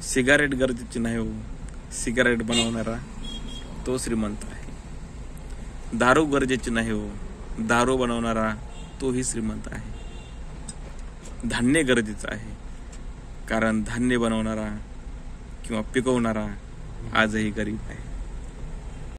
Cigarette गरजेची नाही हो, सिगारेट बनवणारा तो श्रीमंत आहे. दारू गरजेची नाही हो, दारू बनवणारा तोही श्रीमंत आहे. धान्य गरजेचं आहे, कारण धान्य बनवणारा किंवा पिकवणारा आजही गरीब आहे.